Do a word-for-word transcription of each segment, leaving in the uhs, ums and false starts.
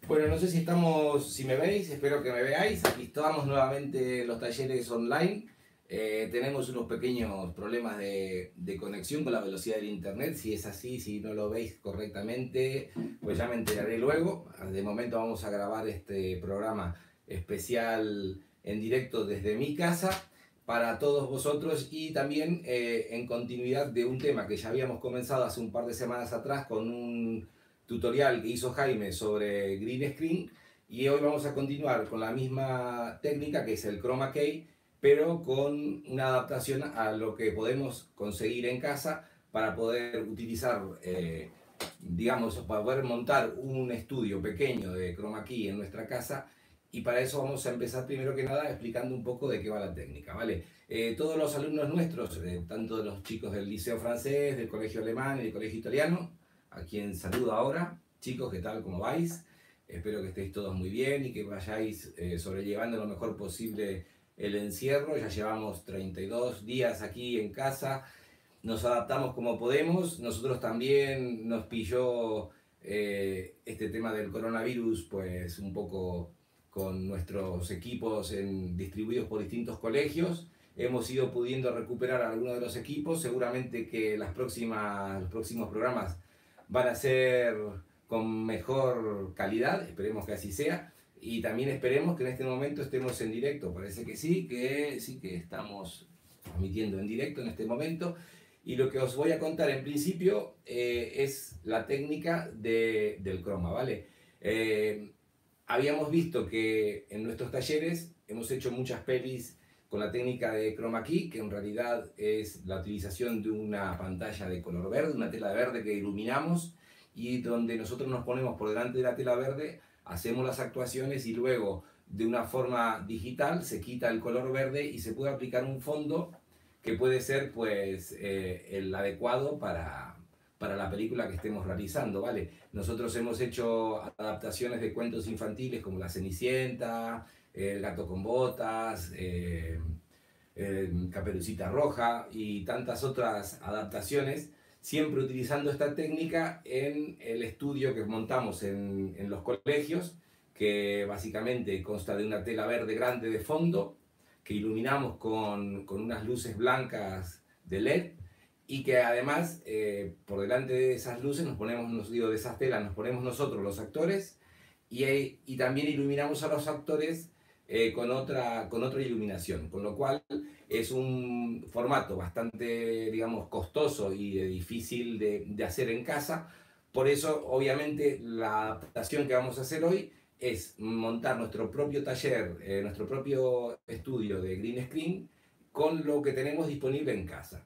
Bueno, no sé si estamos, si me veis, espero que me veáis. Aquí estamos nuevamente en los talleres online. Eh, tenemos unos pequeños problemas de, de conexión con la velocidad del internet. Si es así, si no lo veis correctamente, pues ya me enteraré luego. De momento vamos a grabar este programa especial en directo desde mi casa para todos vosotros y también eh, en continuidad de un tema que ya habíamos comenzado hace un par de semanas atrás con un tutorial que hizo Jaime sobre green screen, y hoy vamos a continuar con la misma técnica que es el chroma key, pero con una adaptación a lo que podemos conseguir en casa para poder utilizar, eh, digamos, para poder montar un estudio pequeño de chroma key en nuestra casa. Y para eso vamos a empezar primero que nada explicando un poco de qué va la técnica, ¿vale? Eh, todos los alumnos nuestros, eh, tanto de los chicos del liceo francés, del colegio alemán y del colegio italiano, a quien saludo ahora. Chicos, ¿qué tal? ¿Cómo vais? Espero que estéis todos muy bien y que vayáis eh, sobrellevando lo mejor posible el encierro. Ya llevamos treinta y dos días aquí en casa, nos adaptamos como podemos. Nosotros también nos pilló eh, este tema del coronavirus, pues un poco con nuestros equipos en, distribuidos por distintos colegios. Hemos ido pudiendo recuperar algunos de los equipos. Seguramente que las próximas, los próximos programas van a ser con mejor calidad, esperemos que así sea, y también esperemos que en este momento estemos en directo. Parece que sí, que sí que estamos transmitiendo en directo en este momento, y lo que os voy a contar en principio eh, es la técnica de, del croma, ¿vale? Eh, habíamos visto que en nuestros talleres hemos hecho muchas pelis con la técnica de chroma key, que en realidad es la utilización de una pantalla de color verde, una tela verde que iluminamos, y donde nosotros nos ponemos por delante de la tela verde, hacemos las actuaciones y luego de una forma digital se quita el color verde y se puede aplicar un fondo que puede ser pues eh, el adecuado para, para la película que estemos realizando, ¿vale? Nosotros hemos hecho adaptaciones de cuentos infantiles como La Cenicienta, El gato con botas, eh, eh, Caperucita Roja y tantas otras adaptaciones, siempre utilizando esta técnica en el estudio que montamos en, en los colegios, que básicamente consta de una tela verde grande de fondo, que iluminamos con, con unas luces blancas de L E D, y que además eh, por delante de esas luces nos ponemos, nos digo, de esas telas nos ponemos nosotros los actores, y, y también iluminamos a los actores eh, con, otra, con otra iluminación, con lo cual es un formato bastante, digamos, costoso y difícil de, de hacer en casa. Por eso, obviamente, la adaptación que vamos a hacer hoy es montar nuestro propio taller, eh, nuestro propio estudio de green screen con lo que tenemos disponible en casa.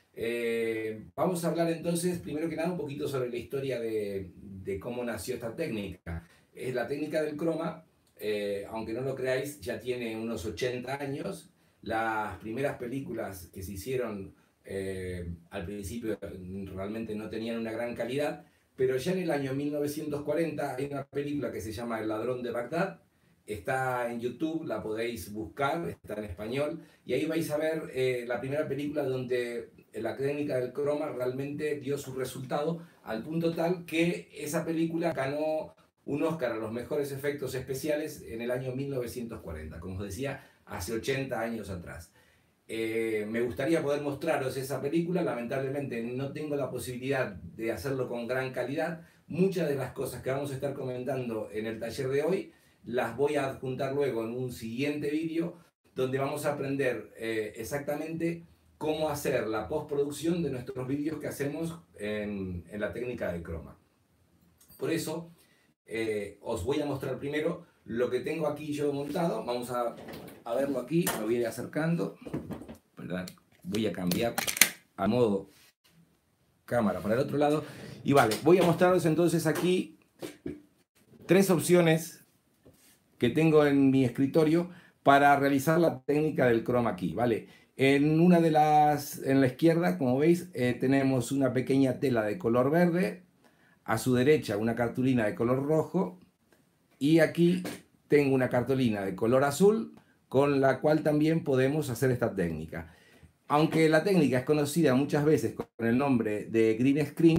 Eh, vamos a hablar entonces, primero que nada, un poquito sobre la historia de, de cómo nació esta técnica. Eh, la técnica del croma, eh, aunque no lo creáis, ya tiene unos ochenta años. Las primeras películas que se hicieron eh, al principio realmente no tenían una gran calidad, pero ya en el año mil novecientos cuarenta hay una película que se llama El ladrón de Bagdad. Está en YouTube, la podéis buscar, está en español, y ahí vais a ver eh, la primera película donde la técnica del croma realmente dio su resultado, al punto tal que esa película ganó un Oscar a los mejores efectos especiales en el año mil novecientos cuarenta, como os decía, hace ochenta años atrás. Eh, me gustaría poder mostraros esa película, lamentablemente no tengo la posibilidad de hacerlo con gran calidad. Muchas de las cosas que vamos a estar comentando en el taller de hoy las voy a adjuntar luego en un siguiente vídeo, donde vamos a aprender eh, exactamente cómo hacer la postproducción de nuestros vídeos que hacemos en, en la técnica de croma. Por eso eh, os voy a mostrar primero lo que tengo aquí yo montado. Vamos a, a verlo aquí, me voy a ir acercando, ¿verdad? Voy a cambiar a modo cámara para el otro lado. Y vale, voy a mostraros entonces aquí tres opciones que tengo en mi escritorio para realizar la técnica del chroma key, ¿vale? En una de las, en la izquierda, como veis, eh, tenemos una pequeña tela de color verde, a su derecha una cartulina de color rojo, y aquí tengo una cartulina de color azul con la cual también podemos hacer esta técnica. Aunque la técnica es conocida muchas veces con el nombre de green screen,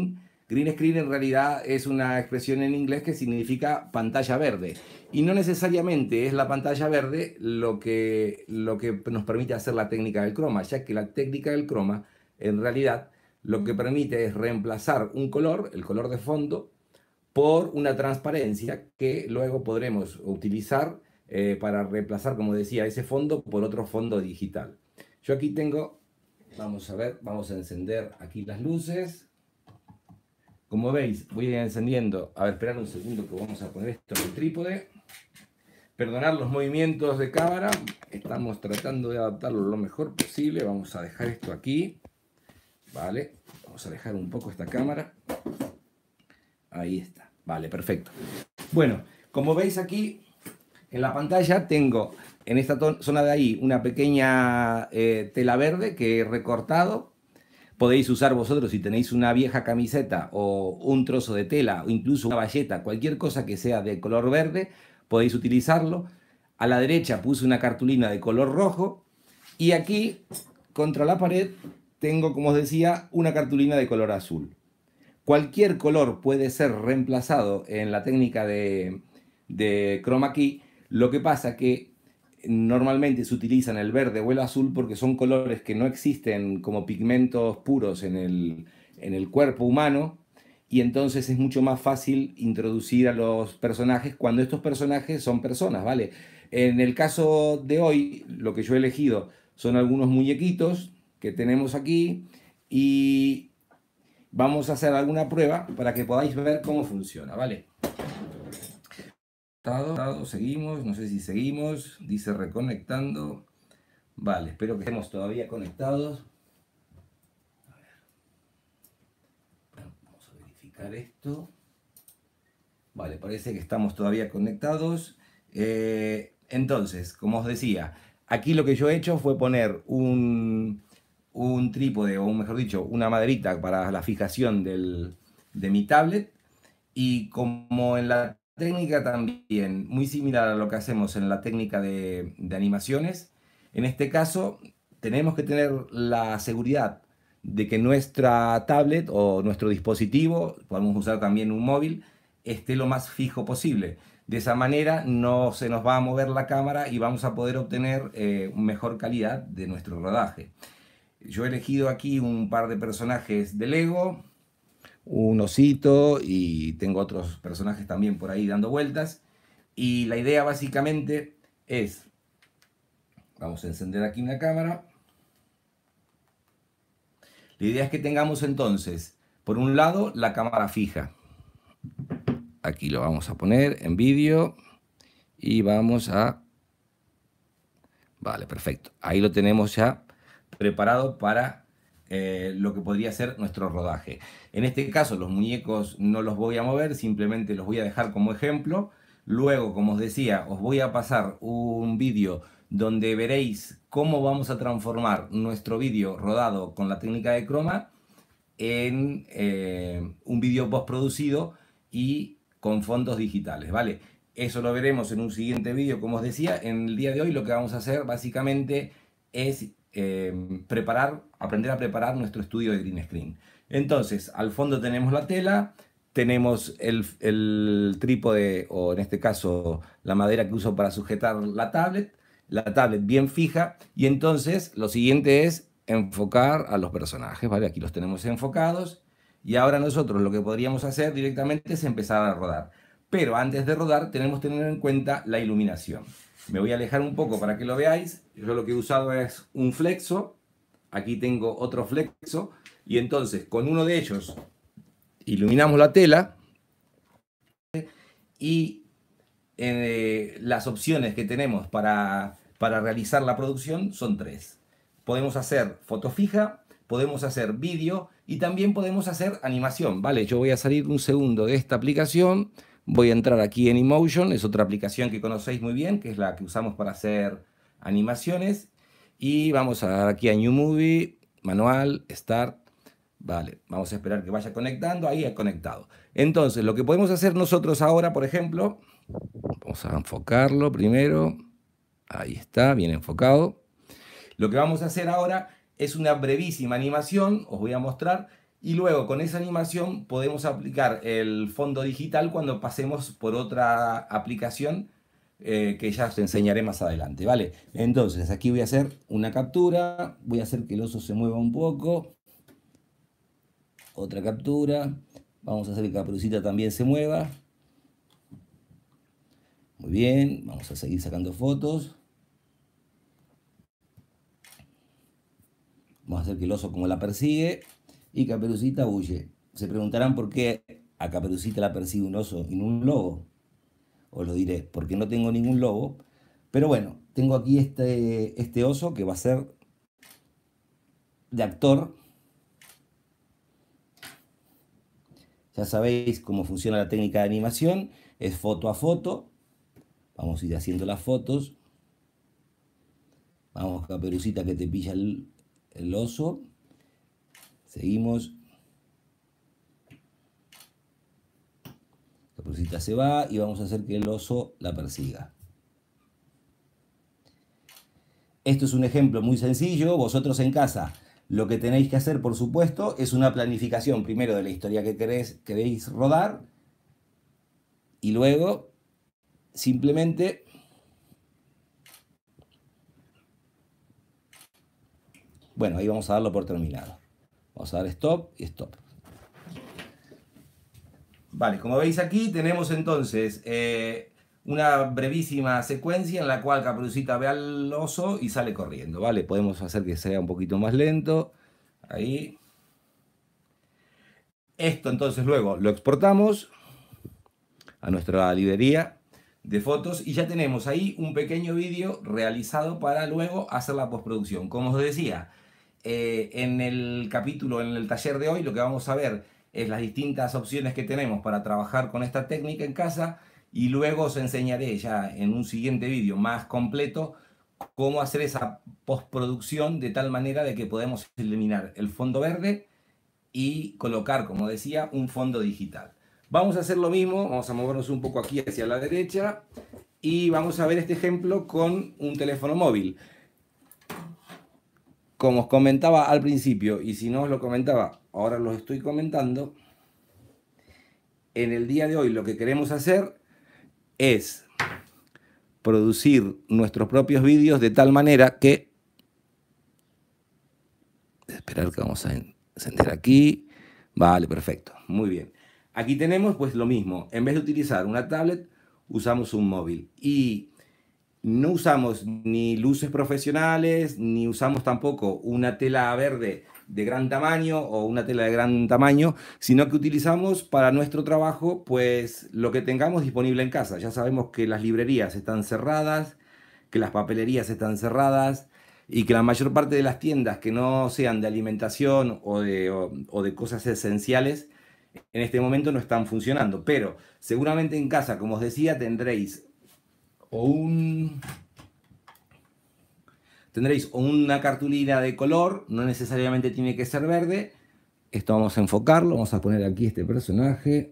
Green screen en realidad es una expresión en inglés que significa pantalla verde. Y no necesariamente es la pantalla verde lo que, lo que nos permite hacer la técnica del croma, ya que la técnica del croma en realidad lo que permite es reemplazar un color, el color de fondo, por una transparencia que luego podremos utilizar eh, para reemplazar, como decía, ese fondo por otro fondo digital. Yo aquí tengo, vamos a ver, vamos a encender aquí las luces. Como veis, voy a ir encendiendo. A ver, esperar un segundo que vamos a poner esto en el trípode. Perdonar los movimientos de cámara. Estamos tratando de adaptarlo lo mejor posible. Vamos a dejar esto aquí. Vale. Vamos a dejar un poco esta cámara. Ahí está. Vale, perfecto. Bueno, como veis aquí en la pantalla tengo en esta zona de ahí una pequeña eh, tela verde que he recortado. Podéis usar vosotros si tenéis una vieja camiseta o un trozo de tela o incluso una bayeta, cualquier cosa que sea de color verde, podéis utilizarlo. A la derecha puse una cartulina de color rojo y aquí contra la pared tengo, como os decía, una cartulina de color azul. Cualquier color puede ser reemplazado en la técnica de, de chroma key. Lo que pasa que normalmente se utilizan el verde o el azul porque son colores que no existen como pigmentos puros en el, en el cuerpo humano, y entonces es mucho más fácil introducir a los personajes cuando estos personajes son personas, ¿vale? En el caso de hoy, lo que yo he elegido son algunos muñequitos que tenemos aquí y vamos a hacer alguna prueba para que podáis ver cómo funciona, ¿vale? Seguimos, no sé si seguimos, dice reconectando. Vale, espero que estemos todavía conectados. A ver. Bueno, vamos a verificar esto. Vale, parece que estamos todavía conectados. Eh, entonces, como os decía, aquí lo que yo he hecho fue poner un, un trípode, o mejor dicho, una maderita para la fijación del, de mi tablet. Y como en la técnica también, muy similar a lo que hacemos en la técnica de, de animaciones, en este caso tenemos que tener la seguridad de que nuestra tablet o nuestro dispositivo, podemos usar también un móvil, esté lo más fijo posible. De esa manera no se nos va a mover la cámara y vamos a poder obtener eh, mejor calidad de nuestro rodaje. Yo he elegido aquí un par de personajes de Lego, un osito y tengo otros personajes también por ahí dando vueltas. Y la idea básicamente es, vamos a encender aquí una cámara. La idea es que tengamos entonces, por un lado, la cámara fija. Aquí lo vamos a poner en vídeo y vamos a... Vale, perfecto. Ahí lo tenemos ya preparado para Eh, lo que podría ser nuestro rodaje. En este caso los muñecos no los voy a mover, simplemente los voy a dejar como ejemplo. Luego, como os decía, os voy a pasar un vídeo donde veréis cómo vamos a transformar nuestro vídeo rodado con la técnica de croma en eh, un vídeo postproducido y con fondos digitales, ¿vale? Eso lo veremos en un siguiente vídeo, como os decía. En el día de hoy lo que vamos a hacer básicamente es Eh, preparar, aprender a preparar nuestro estudio de green screen. Entonces, al fondo tenemos la tela, tenemos el, el trípode, o en este caso la madera que uso para sujetar la tablet, la tablet bien fija, y entonces lo siguiente es enfocar a los personajes, ¿vale? Aquí los tenemos enfocados, y ahora nosotros lo que podríamos hacer directamente es empezar a rodar. Pero antes de rodar tenemos que tener en cuenta la iluminación. Me voy a alejar un poco para que lo veáis. Yo lo que he usado es un flexo. Aquí tengo otro flexo. Y entonces con uno de ellos iluminamos la tela. Y eh, las opciones que tenemos para, para realizar la producción son tres. Podemos hacer foto fija, podemos hacer vídeo y también podemos hacer animación. Vale, yo voy a salir un segundo de esta aplicación. Voy a entrar aquí en eMotion, es otra aplicación que conocéis muy bien, que es la que usamos para hacer animaciones. Y vamos a dar aquí a New Movie, Manual, Start. Vale, vamos a esperar que vaya conectando, ahí ha conectado. Entonces, lo que podemos hacer nosotros ahora, por ejemplo, vamos a enfocarlo primero. Ahí está, bien enfocado. Lo que vamos a hacer ahora es una brevísima animación, os voy a mostrar, Y luego con esa animación podemos aplicar el fondo digital cuando pasemos por otra aplicación eh, que ya os enseñaré más adelante, ¿vale? Entonces aquí voy a hacer una captura, voy a hacer que el oso se mueva un poco. Otra captura, vamos a hacer que Caperucita también se mueva. Muy bien, vamos a seguir sacando fotos. Vamos a hacer que el oso como la persigue y Caperucita huye. Se preguntarán por qué a Caperucita la persigue un oso y no un lobo. Os lo diré, porque no tengo ningún lobo. Pero bueno, tengo aquí este, este oso que va a ser de actor. Ya sabéis cómo funciona la técnica de animación. Es foto a foto. Vamos a ir haciendo las fotos. Vamos, Caperucita, que te pilla el, el oso. Seguimos. Caperucita se va y vamos a hacer que el oso la persiga. Esto es un ejemplo muy sencillo. Vosotros en casa lo que tenéis que hacer, por supuesto, es una planificación primero de la historia que queréis, queréis rodar y luego simplemente bueno, ahí vamos a darlo por terminado. Vamos a dar stop y stop. Vale, como veis aquí tenemos entonces eh, una brevísima secuencia en la cual Caperucita ve al oso y sale corriendo, ¿vale? Podemos hacer que sea un poquito más lento. Ahí. Esto entonces luego lo exportamos a nuestra librería de fotos y ya tenemos ahí un pequeño vídeo realizado para luego hacer la postproducción. Como os decía, eh, en el capítulo, en el taller de hoy, lo que vamos a ver es las distintas opciones que tenemos para trabajar con esta técnica en casa y luego os enseñaré ya en un siguiente vídeo más completo cómo hacer esa postproducción de tal manera de que podemos eliminar el fondo verde y colocar, como decía, un fondo digital. Vamos a hacer lo mismo, vamos a movernos un poco aquí hacia la derecha y vamos a ver este ejemplo con un teléfono móvil. Como os comentaba al principio, y si no os lo comentaba, ahora lo estoy comentando, en el día de hoy lo que queremos hacer es producir nuestros propios vídeos de tal manera que... Esperar que vamos a encender aquí. Vale, perfecto, muy bien. Aquí tenemos pues lo mismo, en vez de utilizar una tablet, usamos un móvil y no usamos ni luces profesionales, ni usamos tampoco una tela verde de gran tamaño o una tela de gran tamaño, sino que utilizamos para nuestro trabajo pues lo que tengamos disponible en casa. Ya sabemos que las librerías están cerradas, que las papelerías están cerradas y que la mayor parte de las tiendas que no sean de alimentación o de, o, o de cosas esenciales en este momento no están funcionando, pero seguramente en casa, como os decía, tendréis o un tendréis una cartulina de color, no necesariamente tiene que ser verde. Esto vamos a enfocarlo, vamos a poner aquí este personaje.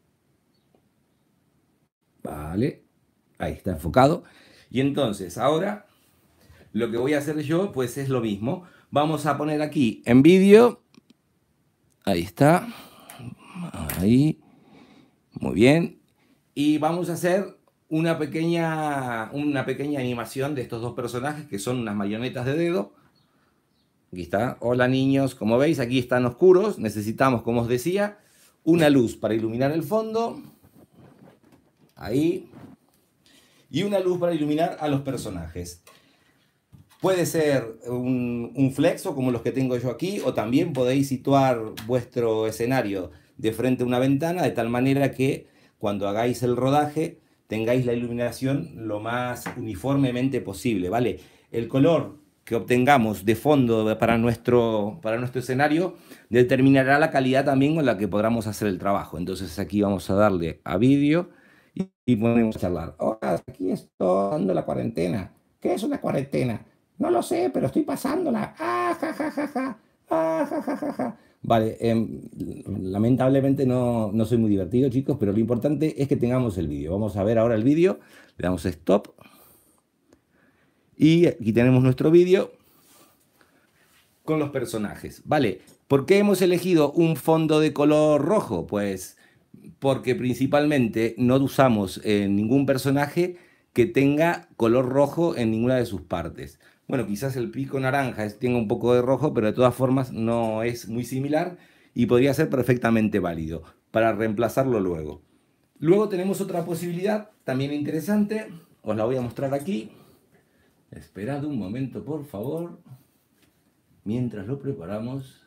Vale, ahí está enfocado. Y entonces ahora lo que voy a hacer yo pues es lo mismo. Vamos a poner aquí en vídeo, ahí está. Ahí, muy bien. Y vamos a hacer una pequeña, una pequeña animación de estos dos personajes que son unas marionetas de dedo. Aquí está. Hola niños, como veis aquí están oscuros. Necesitamos, como os decía, una luz para iluminar el fondo. Ahí. Y una luz para iluminar a los personajes. Puede ser un, un flexo como los que tengo yo aquí, o también podéis situar vuestro escenario de frente a una ventana de tal manera que cuando hagáis el rodaje tengáis la iluminación lo más uniformemente posible, ¿vale? El color que obtengamos de fondo para nuestro, para nuestro escenario determinará la calidad también con la que podamos hacer el trabajo. Entonces aquí vamos a darle a vídeo y, y podemos charlar. Hola, aquí estoy dando la cuarentena. ¿Qué es una cuarentena? No lo sé, pero estoy pasándola. Ah, ja, ja, ja, ja. Ah, ja, ja, ja, ja. Vale, eh, lamentablemente no, no soy muy divertido, chicos, pero lo importante es que tengamos el vídeo. Vamos a ver ahora el vídeo. Le damos stop. Y aquí tenemos nuestro vídeo con los personajes. Vale, ¿por qué hemos elegido un fondo de color rojo? Pues porque principalmente no usamos eh, ningún personaje que tenga color rojo en ninguna de sus partes. Bueno, quizás el pico naranja es- tenga un poco de rojo, pero de todas formas no es muy similar y podría ser perfectamente válido para reemplazarlo luego. Luego tenemos otra posibilidad también interesante, os la voy a mostrar aquí. Esperad un momento, por favor, mientras lo preparamos.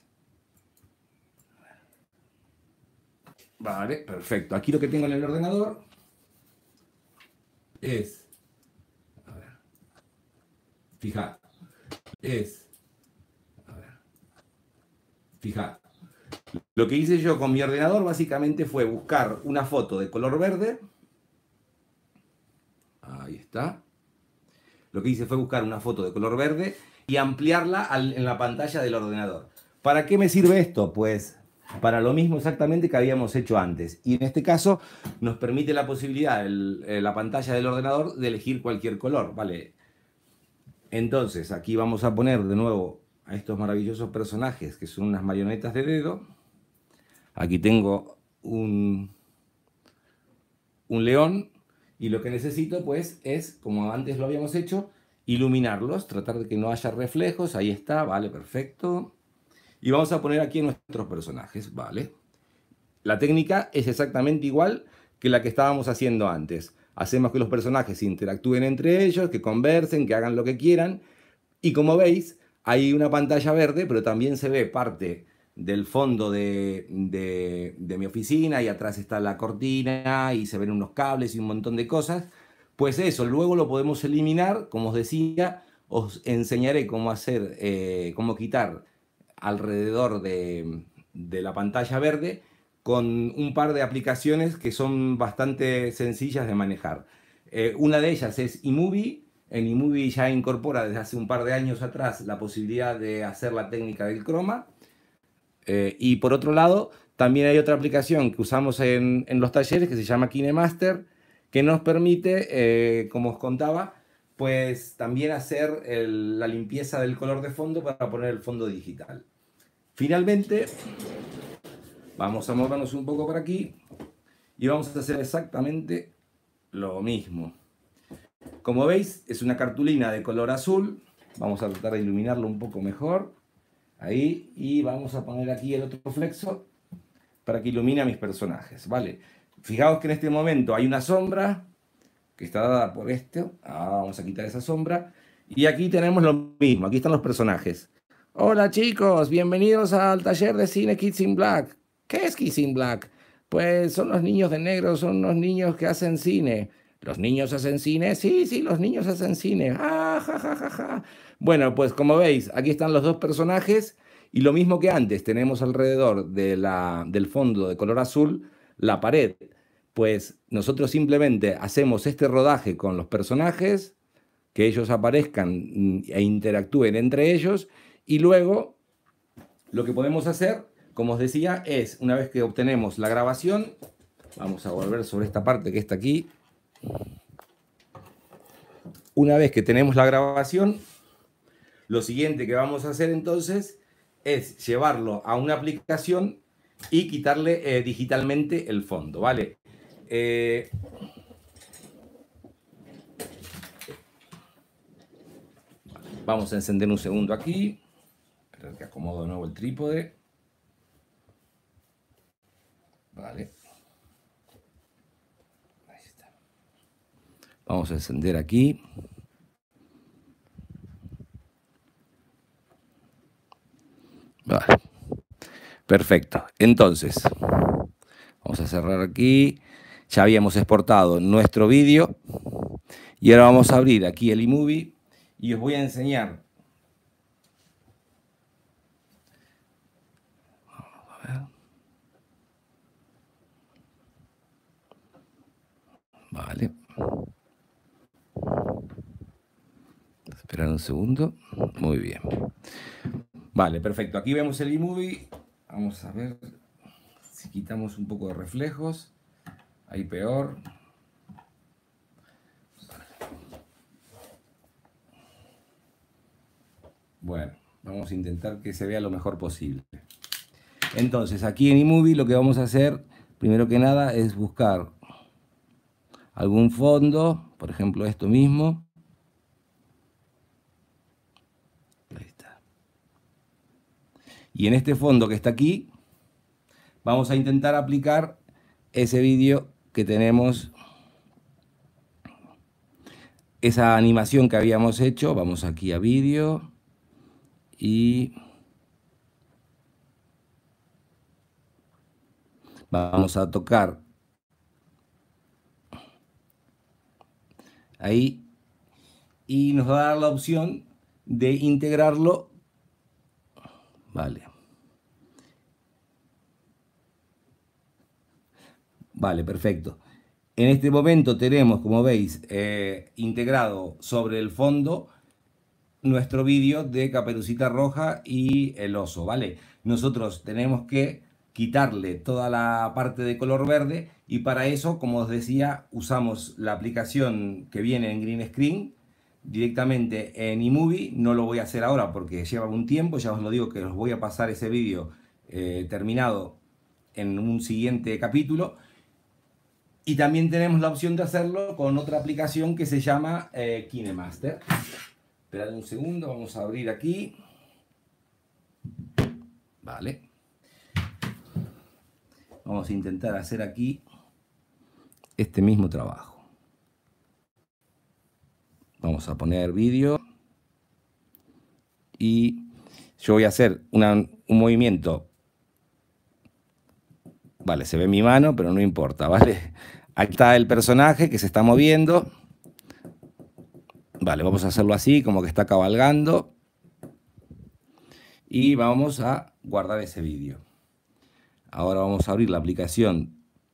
Vale, perfecto. Aquí lo que tengo en el ordenador es, a ver, fijad, es, a ver, fijad. Lo que hice yo con mi ordenador básicamente fue buscar una foto de color verde. Ahí está. Lo que hice fue buscar una foto de color verde y ampliarla al, en la pantalla del ordenador. ¿Para qué me sirve esto? Pues para lo mismo exactamente que habíamos hecho antes. Y en este caso nos permite la posibilidad, el, eh, la pantalla del ordenador, de elegir cualquier color. Vale. Entonces, aquí vamos a poner de nuevo a estos maravillosos personajes que son unas marionetas de dedo. Aquí tengo un, un león y lo que necesito pues es, como antes lo habíamos hecho, iluminarlos, tratar de que no haya reflejos. Ahí está, vale, perfecto. Y vamos a poner aquí nuestros personajes, vale. La técnica es exactamente igual que la que estábamos haciendo antes. Hacemos que los personajes interactúen entre ellos, que conversen, que hagan lo que quieran. Y como veis, hay una pantalla verde, pero también se ve parte del fondo de, de, de mi oficina y atrás está la cortina y se ven unos cables y un montón de cosas. Pues eso, luego lo podemos eliminar, como os decía, os enseñaré cómo hacer, eh, cómo quitar alrededor de, de la pantalla verde con un par de aplicaciones que son bastante sencillas de manejar. Eh, una de ellas es iMovie. En iMovie ya incorpora desde hace un par de años atrás la posibilidad de hacer la técnica del croma. Eh, y por otro lado, también hay otra aplicación que usamos en, en los talleres que se llama KineMaster, que nos permite, eh, como os contaba, pues también hacer el- la limpieza del color de fondo para poner el fondo digital. Finalmente, vamos a movernos un poco por aquí y vamos a hacer exactamente lo mismo. Como veis, es una cartulina de color azul. Vamos a tratar de iluminarlo un poco mejor. Ahí. Y vamos a poner aquí el otro flexo para que ilumine a mis personajes, ¿vale? Fijaos que en este momento hay una sombra que está dada por esto. Ah, vamos a quitar esa sombra. Y aquí tenemos lo mismo. Aquí están los personajes. Hola chicos, bienvenidos al taller de cine Kids in Black. ¿Qué es Kids in Black? Pues son los niños de negro, son los niños que hacen cine. ¿Los niños hacen cine? Sí, sí, los niños hacen cine. Ah, ja, ja, ja, ja. Bueno, pues como veis, aquí están los dos personajes y lo mismo que antes, tenemos alrededor de la, del fondo de color azul la pared. Pues nosotros simplemente hacemos este rodaje con los personajes, que ellos aparezcan mm, e interactúen entre ellos y luego lo que podemos hacer, como os decía, es una vez que obtenemos la grabación, vamos a volver sobre esta parte que está aquí. Una vez que tenemos la grabación, lo siguiente que vamos a hacer entonces es llevarlo a una aplicación y quitarle eh, digitalmente el fondo, ¿vale? Eh, vamos a encender un segundo aquí. Espera que acomodo de nuevo el trípode. Vale. Ahí está. Vamos a encender aquí. Vale. Perfecto. Entonces, vamos a cerrar aquí. Ya habíamos exportado nuestro vídeo. Y ahora vamos a abrir aquí el iMovie y os voy a enseñar. A ver. Vale. Esperar un segundo. Muy bien. Vale, perfecto. Aquí vemos el iMovie. Vamos a ver si quitamos un poco de reflejos. Ahí peor. Bueno, Vamos a intentar que se vea lo mejor posible. Entonces, aquí en iMovie lo que vamos a hacer, primero que nada, es buscar algún fondo, por ejemplo esto mismo. Ahí está. Y en este fondo que está aquí, vamos a intentar aplicar ese vídeo que tenemos, esa animación que habíamos hecho. Vamos aquí a vídeo y vamos a tocar ahí y nos va a dar la opción de integrarlo. Vale. Vale, perfecto. En este momento tenemos, como veis, eh, integrado sobre el fondo nuestro vídeo de Caperucita Roja y el oso, ¿vale? Nosotros tenemos que quitarle toda la parte de color verde y para eso, como os decía, usamos la aplicación que viene en Green Screen directamente en iMovie. No lo voy a hacer ahora porque lleva un tiempo, ya os lo digo que os voy a pasar ese vídeo eh, terminado en un siguiente capítulo. Y también tenemos la opción de hacerlo con otra aplicación que se llama eh, KineMaster. Esperad un segundo, vamos a abrir aquí. Vale. Vamos a intentar hacer aquí este mismo trabajo. Vamos a poner vídeo. Y yo voy a hacer una, un movimiento. Vale, se ve mi mano, pero no importa, ¿vale? Aquí está el personaje que se está moviendo. Vale, vamos a hacerlo así, como que está cabalgando. Y vamos a guardar ese vídeo. Ahora vamos a abrir la aplicación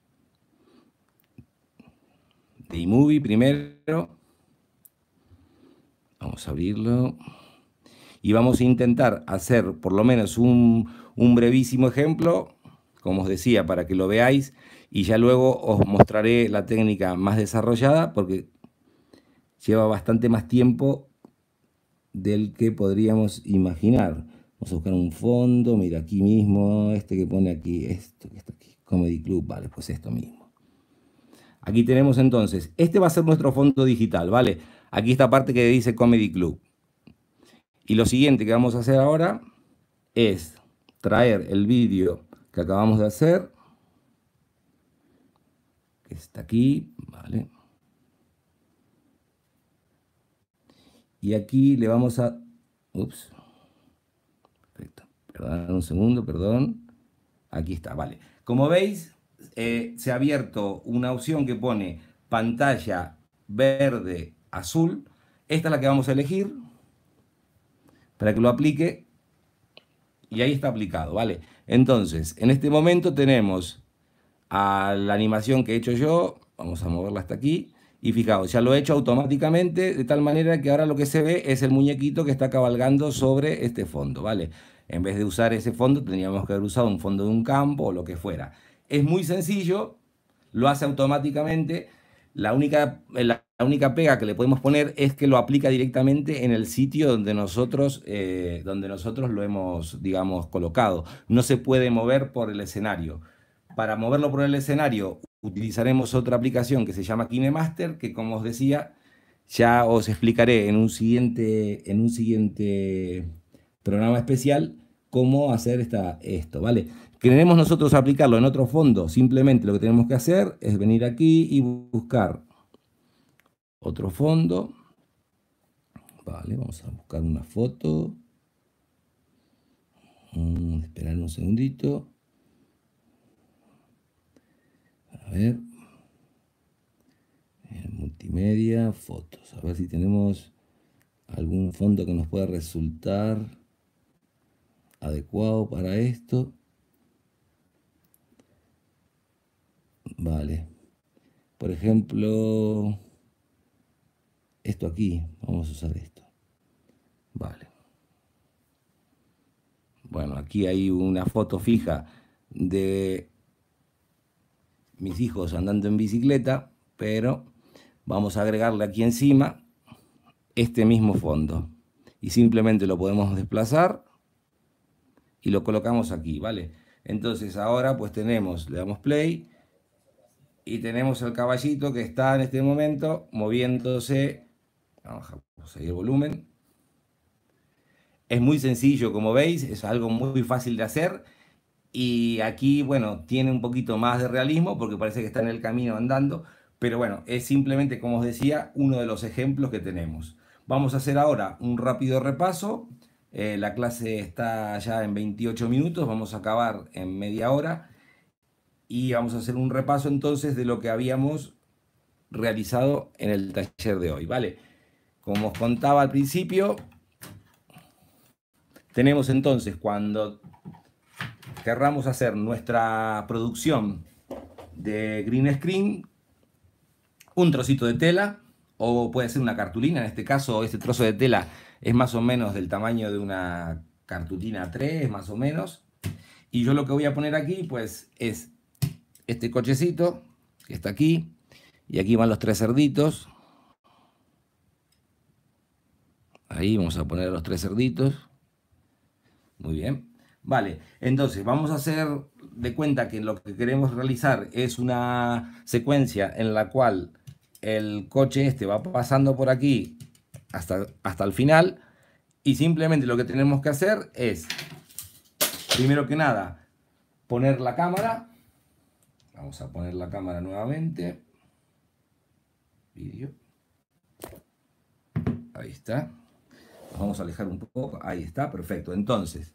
de iMovie primero. Vamos a abrirlo. Y vamos a intentar hacer por lo menos un, un brevísimo ejemplo, como os decía, para que lo veáis. Y ya luego os mostraré la técnica más desarrollada, porque lleva bastante más tiempo del que podríamos imaginar. Vamos a buscar un fondo, mira aquí mismo, este que pone aquí, esto que está aquí, Comedy Club, vale, pues esto mismo. Aquí tenemos entonces, este va a ser nuestro fondo digital, ¿vale? Aquí esta parte que dice Comedy Club. Y lo siguiente que vamos a hacer ahora es traer el vídeo que acabamos de hacer, que está aquí, ¿vale? Y aquí le vamos a... Ups. Perfecto. Perdón, un segundo, perdón. Aquí está, vale. Como veis, eh, se ha abierto una opción que pone pantalla verde, azul. Esta es la que vamos a elegir para que lo aplique. Y ahí está aplicado, ¿vale? Entonces, en este momento tenemos a la animación que he hecho yo. Vamos a moverla hasta aquí. Y fijaos, ya lo he hecho automáticamente, de tal manera que ahora lo que se ve es el muñequito que está cabalgando sobre este fondo, ¿vale? En vez de usar ese fondo, tendríamos que haber usado un fondo de un campo o lo que fuera. Es muy sencillo, lo hace automáticamente. La única, la, la única pega que le podemos poner es que lo aplica directamente en el sitio donde nosotros, eh, donde nosotros lo hemos, digamos, colocado. No se puede mover por el escenario. Para moverlo por el escenario utilizaremos otra aplicación que se llama KineMaster, que como os decía, ya os explicaré en un siguiente, en un siguiente programa especial cómo hacer esta, esto, ¿vale? Queremos nosotros aplicarlo en otro fondo, simplemente lo que tenemos que hacer es venir aquí y buscar otro fondo. Vale, vamos a buscar una foto. Mm, esperar un segundito. A ver, multimedia, fotos, a ver si tenemos algún fondo que nos pueda resultar adecuado para esto. Vale, por ejemplo, esto aquí, vamos a usar esto. Vale. Bueno, aquí hay una foto fija de mis hijos andando en bicicleta, pero vamos a agregarle aquí encima este mismo fondo. y simplemente lo podemos desplazar y lo colocamos aquí, ¿vale? Entonces ahora pues tenemos, le damos play y tenemos el caballito que está en este momento moviéndose. Vamos a seguir el volumen. Es muy sencillo, como veis, es algo muy fácil de hacer. Y aquí, bueno, tiene un poquito más de realismo porque parece que está en el camino andando. Pero bueno, es simplemente, como os decía, uno de los ejemplos que tenemos. Vamos a hacer ahora un rápido repaso. Eh, la clase está ya en veintiocho minutos, vamos a acabar en media hora. Y vamos a hacer un repaso entonces de lo que habíamos realizado en el taller de hoy, ¿vale? Como os contaba al principio, tenemos entonces cuando querramos hacer nuestra producción de green screen, un trocito de tela, o puede ser una cartulina, en este caso este trozo de tela es más o menos del tamaño de una cartulina tres, más o menos, y yo lo que voy a poner aquí pues es este cochecito que está aquí, y aquí van los tres cerditos, ahí vamos a poner los tres cerditos, muy bien. Vale, entonces vamos a hacer de cuenta que lo que queremos realizar es una secuencia en la cual el coche este va pasando por aquí hasta, hasta el final, y simplemente lo que tenemos que hacer es, primero que nada, poner la cámara. Vamos a poner la cámara nuevamente. Vídeo. Ahí está. Nos vamos a alejar un poco. Ahí está, perfecto. Entonces,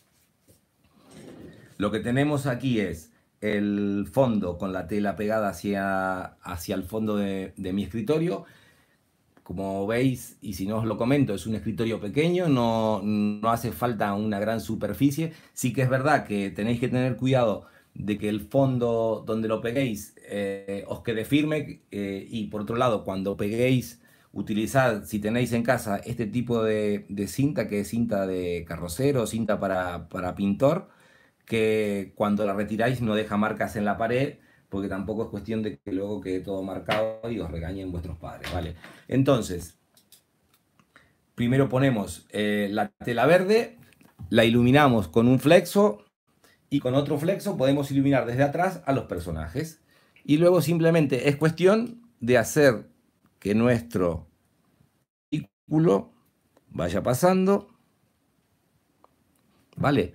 lo que tenemos aquí es el fondo con la tela pegada hacia, hacia el fondo de, de mi escritorio. Como veis, y si no os lo comento, es un escritorio pequeño, no, no hace falta una gran superficie. Sí que es verdad que tenéis que tener cuidado de que el fondo donde lo peguéis eh, os quede firme, eh, y por otro lado, cuando peguéis, utilizad, si tenéis en casa, este tipo de, de cinta, que es cinta de carrocero, cinta para, para pintor, que cuando la retiráis no deja marcas en la pared, porque tampoco es cuestión de que luego quede todo marcado y os regañen vuestros padres, ¿vale? Entonces, primero ponemos eh, la tela verde, la iluminamos con un flexo, y con otro flexo podemos iluminar desde atrás a los personajes. Y luego simplemente es cuestión de hacer que nuestro vehículo vaya pasando, ¿vale?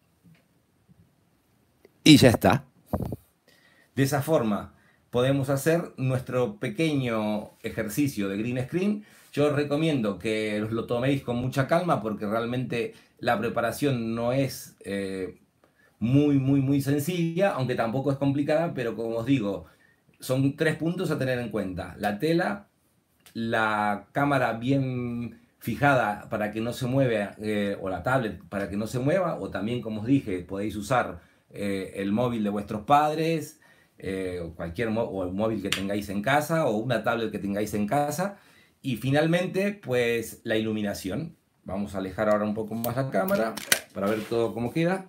Y ya está. De esa forma podemos hacer nuestro pequeño ejercicio de green screen. Yo os recomiendo que lo toméis con mucha calma porque realmente la preparación no es eh, muy, muy, muy sencilla, aunque tampoco es complicada, pero como os digo, son tres puntos a tener en cuenta. La tela, la cámara bien fijada para que no se mueva, eh, o la tablet para que no se mueva, o también, como os dije, podéis usar eh, el móvil de vuestros padres, eh, o cualquier o el móvil que tengáis en casa, o una tablet que tengáis en casa. Y finalmente, pues la iluminación. Vamos a alejar ahora un poco más la cámara para ver todo cómo queda.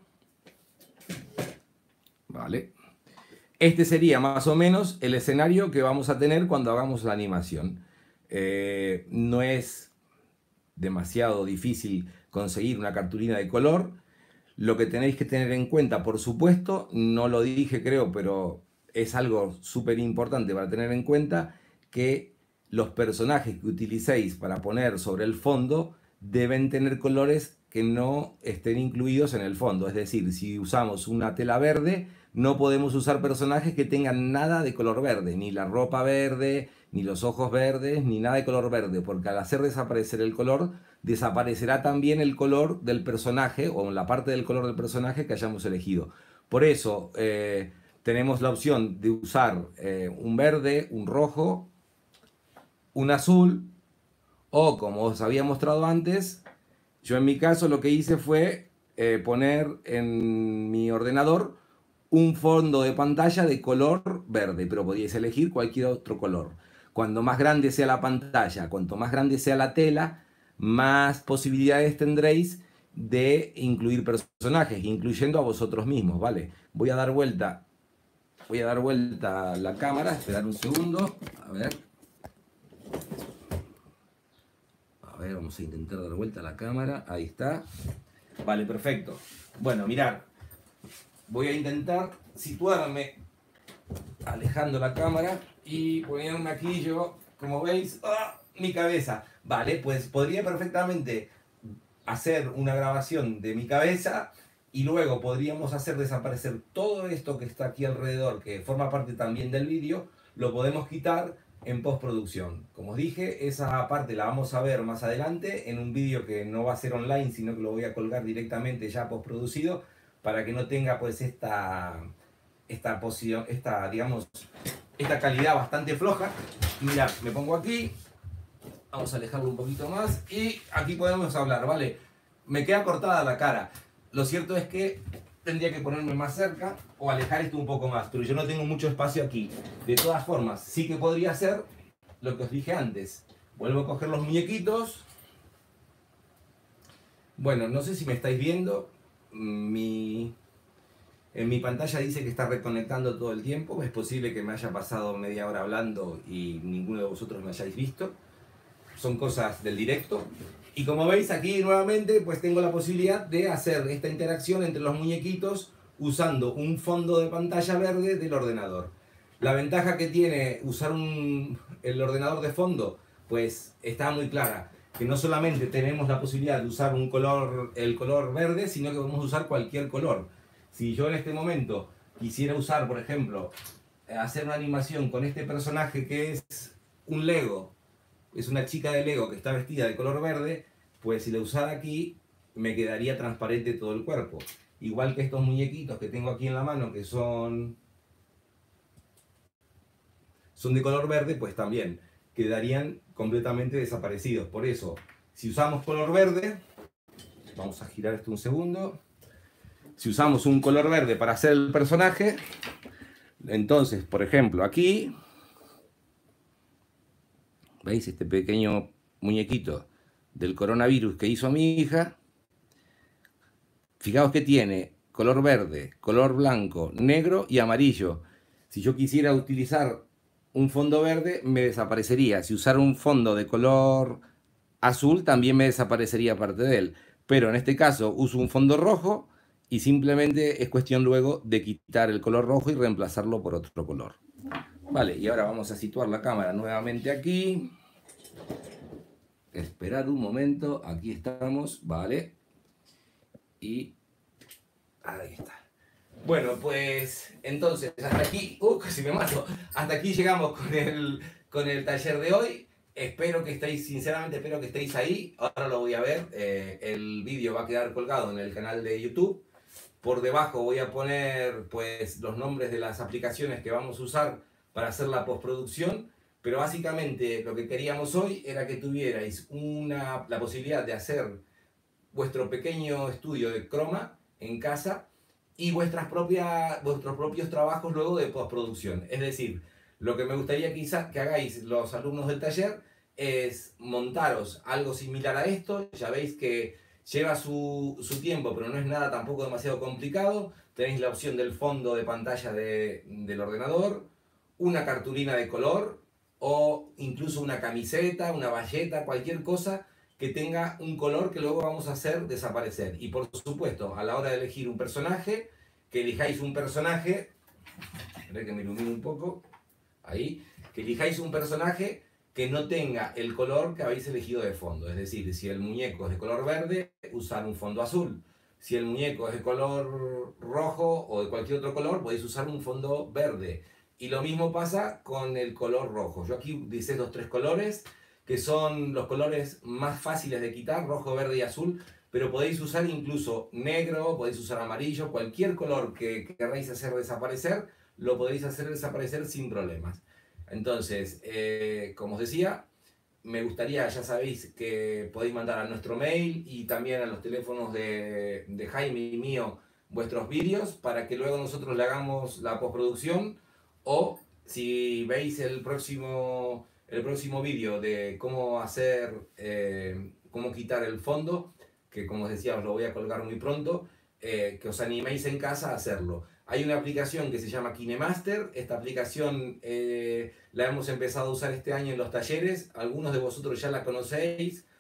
Vale. Este sería más o menos el escenario que vamos a tener cuando hagamos la animación. Eh, no es demasiado difícil conseguir una cartulina de color. Lo que tenéis que tener en cuenta, por supuesto, no lo dije creo, pero es algo súper importante para tener en cuenta, que los personajes que utilicéis para poner sobre el fondo deben tener colores que no estén incluidos en el fondo. Es decir, si usamos una tela verde, no podemos usar personajes que tengan nada de color verde, ni la ropa verde, ni los ojos verdes, ni nada de color verde, porque al hacer desaparecer el color, desaparecerá también el color del personaje, o la parte del color del personaje que hayamos elegido. Por eso eh, tenemos la opción de usar eh, un verde, un rojo, un azul, o como os había mostrado antes, yo en mi caso lo que hice fue eh, poner en mi ordenador un fondo de pantalla de color verde, pero podíais elegir cualquier otro color. Cuando más grande sea la pantalla, cuanto más grande sea la tela, más posibilidades tendréis de incluir personajes, incluyendo a vosotros mismos, ¿vale? Voy a dar vuelta, voy a dar vuelta la cámara, esperar un segundo, a ver. A ver, vamos a intentar dar vuelta a la cámara. Ahí está. Vale, perfecto. Bueno, mirad. Voy a intentar situarme alejando la cámara y poniéndome aquí yo, como veis, ¡ah! Mi cabeza. Vale, pues podría perfectamente hacer una grabación de mi cabeza y luego podríamos hacer desaparecer todo esto que está aquí alrededor, que forma parte también del vídeo, lo podemos quitar en postproducción. Como os dije, esa parte la vamos a ver más adelante en un vídeo que no va a ser online, sino que lo voy a colgar directamente ya postproducido, para que no tenga pues esta, esta posición, esta, digamos, esta calidad bastante floja. Mirad, me pongo aquí, vamos a alejarlo un poquito más y aquí podemos hablar, ¿vale? Me queda cortada la cara. Lo cierto es que tendría que ponerme más cerca o alejar esto un poco más, pero yo no tengo mucho espacio aquí. De todas formas, sí que podría hacer lo que os dije antes. Vuelvo a coger los muñequitos. Bueno, no sé si me estáis viendo. Mi... En mi pantalla dice que está reconectando todo el tiempo. Es posible que me haya pasado media hora hablando y ninguno de vosotros me hayáis visto. Son cosas del directo. Y como veis aquí nuevamente, pues tengo la posibilidad de hacer esta interacción entre los muñequitos usando un fondo de pantalla verde del ordenador. La ventaja que tiene usar un, el ordenador de fondo, pues está muy clara. Que no solamente tenemos la posibilidad de usar un color, el color verde, sino que podemos usar cualquier color. Si yo en este momento quisiera usar, por ejemplo, hacer una animación con este personaje que es un Lego, es una chica de Lego que está vestida de color verde, pues si la usara aquí me quedaría transparente todo el cuerpo. Igual que estos muñequitos que tengo aquí en la mano que son, son de color verde, pues también quedarían completamente desaparecidos. Por eso, si usamos color verde, vamos a girar esto un segundo. Si usamos un color verde para hacer el personaje, entonces, por ejemplo, aquí, ¿veis este pequeño muñequito del coronavirus que hizo mi hija? Fijaos que tiene color verde, color blanco, negro y amarillo. Si yo quisiera utilizar un fondo verde, me desaparecería. Si usara un fondo de color azul, también me desaparecería parte de él. Pero en este caso uso un fondo rojo y simplemente es cuestión luego de quitar el color rojo y reemplazarlo por otro color. Vale, y ahora vamos a situar la cámara nuevamente aquí. Esperad un momento, aquí estamos, vale. Y ahí está. Bueno, pues entonces hasta aquí, uh, casi me mato. Hasta aquí llegamos con el, con el taller de hoy. Espero que estéis, sinceramente espero que estéis ahí. Ahora lo voy a ver. Eh, el vídeo va a quedar colgado en el canal de YouTube. Por debajo voy a poner pues los nombres de las aplicaciones que vamos a usar para hacer la postproducción. Pero básicamente lo que queríamos hoy era que tuvierais una, la posibilidad de hacer vuestro pequeño estudio de croma en casa y vuestras propias, vuestros propios trabajos luego de postproducción. Es decir, lo que me gustaría quizás que hagáis los alumnos del taller es montaros algo similar a esto. Ya veis que lleva su, su tiempo, pero no es nada tampoco demasiado complicado. Tenéis la opción del fondo de pantalla de, del ordenador, una cartulina de color o incluso una camiseta, una bayeta, cualquier cosa que tenga un color que luego vamos a hacer desaparecer. Y por supuesto, a la hora de elegir un personaje, que elijáis un personaje, espera que me ilumine un poco, ahí, que elijáis un personaje que no tenga el color que habéis elegido de fondo. Es decir, si el muñeco es de color verde, usar un fondo azul. Si el muñeco es de color rojo o de cualquier otro color, podéis usar un fondo verde. Y lo mismo pasa con el color rojo. Yo aquí utilicé los tres colores, que son los colores más fáciles de quitar, rojo, verde y azul, pero podéis usar incluso negro, podéis usar amarillo, cualquier color que queráis hacer desaparecer, lo podéis hacer desaparecer sin problemas. Entonces, eh, como os decía, me gustaría, ya sabéis que podéis mandar a nuestro mail y también a los teléfonos de, de Jaime y mío vuestros vídeos para que luego nosotros le hagamos la postproducción, o si veis el próximo, el próximo vídeo de cómo hacer, eh, cómo quitar el fondo, que como os decía os lo voy a colgar muy pronto, eh, que os animéis en casa a hacerlo. Hay una aplicación que se llama KineMaster. Esta aplicación eh, la hemos empezado a usar este año en los talleres. Algunos de vosotros ya la conocéis,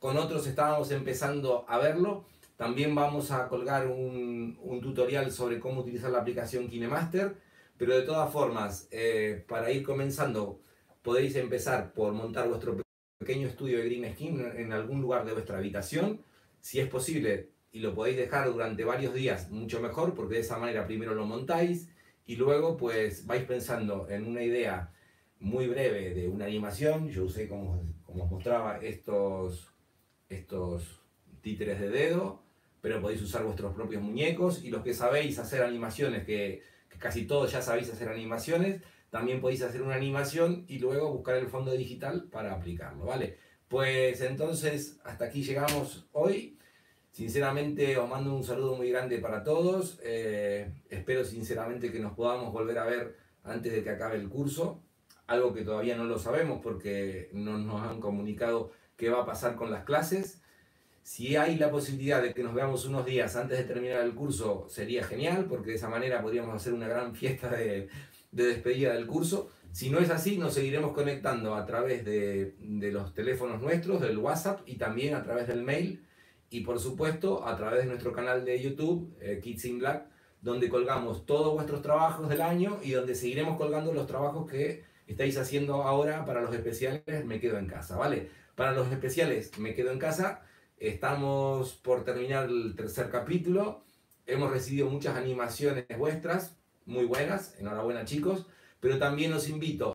con otros estábamos empezando a verlo. También vamos a colgar un, un tutorial sobre cómo utilizar la aplicación KineMaster, pero de todas formas, eh, para ir comenzando, podéis empezar por montar vuestro pequeño estudio de green screen en algún lugar de vuestra habitación, si es posible, y lo podéis dejar durante varios días, mucho mejor, porque de esa manera primero lo montáis y luego pues vais pensando en una idea muy breve de una animación. Yo usé, como, como os mostraba, estos, estos títeres de dedo, pero podéis usar vuestros propios muñecos, y los que sabéis hacer animaciones, que, que casi todos ya sabéis hacer animaciones, también podéis hacer una animación y luego buscar el fondo digital para aplicarlo, ¿vale? Pues entonces hasta aquí llegamos hoy. Sinceramente os mando un saludo muy grande para todos. Eh, espero sinceramente que nos podamos volver a ver antes de que acabe el curso. Algo que todavía no lo sabemos porque no nos han comunicado qué va a pasar con las clases. Si hay la posibilidad de que nos veamos unos días antes de terminar el curso, sería genial, porque de esa manera podríamos hacer una gran fiesta de, de despedida del curso. Si no es así, nos seguiremos conectando a través de, de los teléfonos nuestros, del WhatsApp, y también a través del mail, y por supuesto a través de nuestro canal de YouTube, eh, Kids in Black, donde colgamos todos vuestros trabajos del año y donde seguiremos colgando los trabajos que estáis haciendo ahora. Para los especiales Me Quedo en Casa, ¿vale? Para los especiales Me Quedo en Casa, estamos por terminar el tercer capítulo. Hemos recibido muchas animaciones vuestras, muy buenas, enhorabuena chicos, pero también os invito